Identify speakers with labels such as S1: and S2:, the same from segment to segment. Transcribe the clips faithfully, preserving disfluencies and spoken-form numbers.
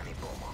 S1: вами, Бомо.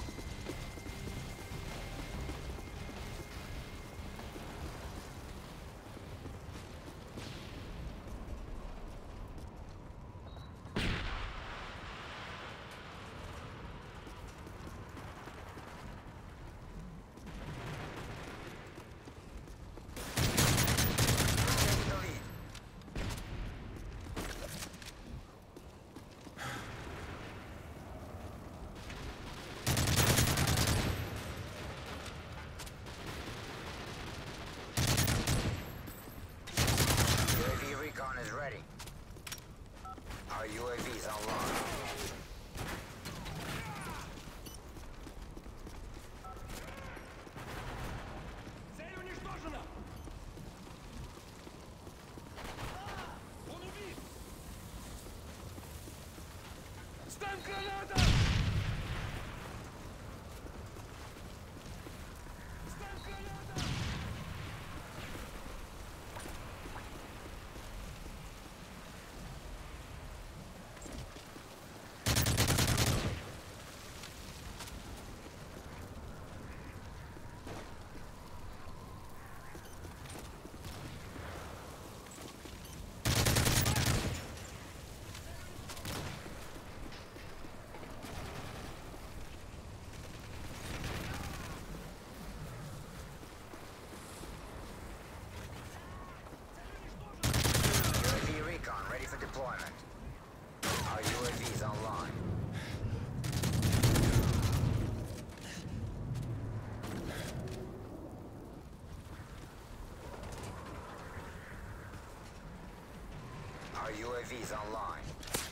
S1: Recon is ready. Our U A V's online.
S2: Цель уничтожена! Он убит! Ставь граната! Ставь граната!
S1: Recon ready for deployment. Our U A V's online. Our U A V's online.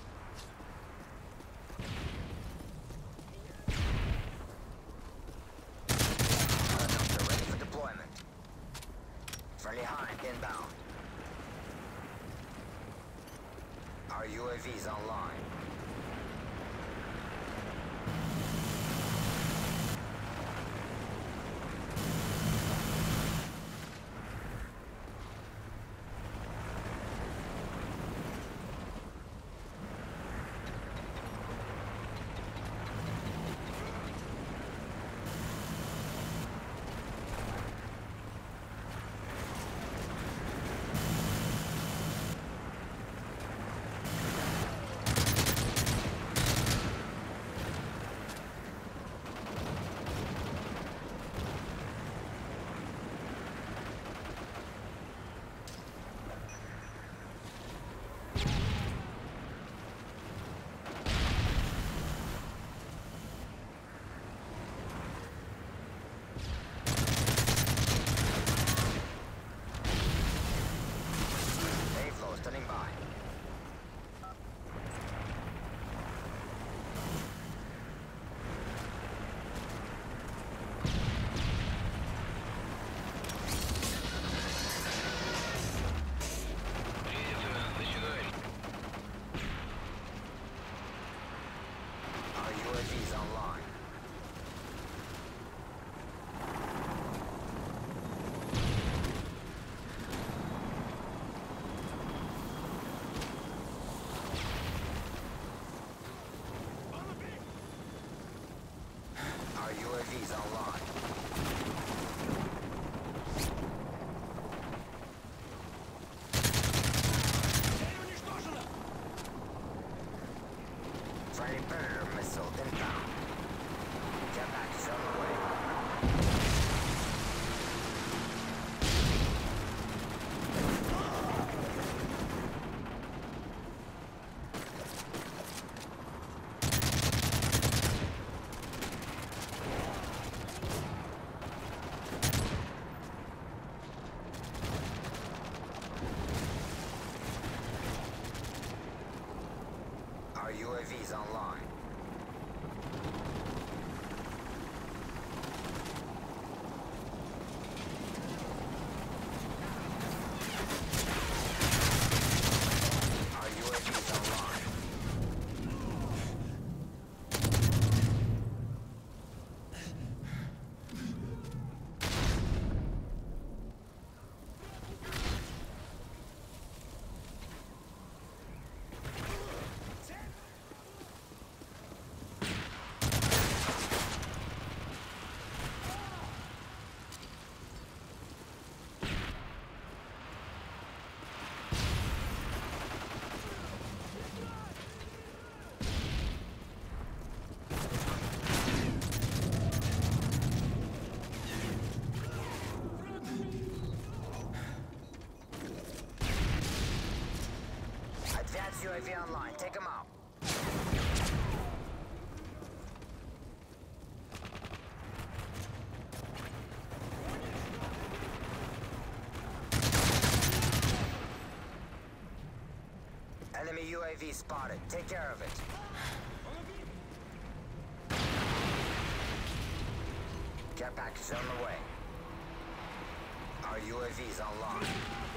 S1: Helicopter ready for deployment. Friendly Hind inbound. Our U A V's online. Standing by. Our U A V's online. Our U A V's online.
S2: Цель уничтожена!
S1: Friendly Predator missile inbound. Jetpack is on the way. Advanced U A V online. Take them out. Enemy U A V spotted. Take care of it.
S2: Он убит!
S1: Care package on the way. Our U A V's online.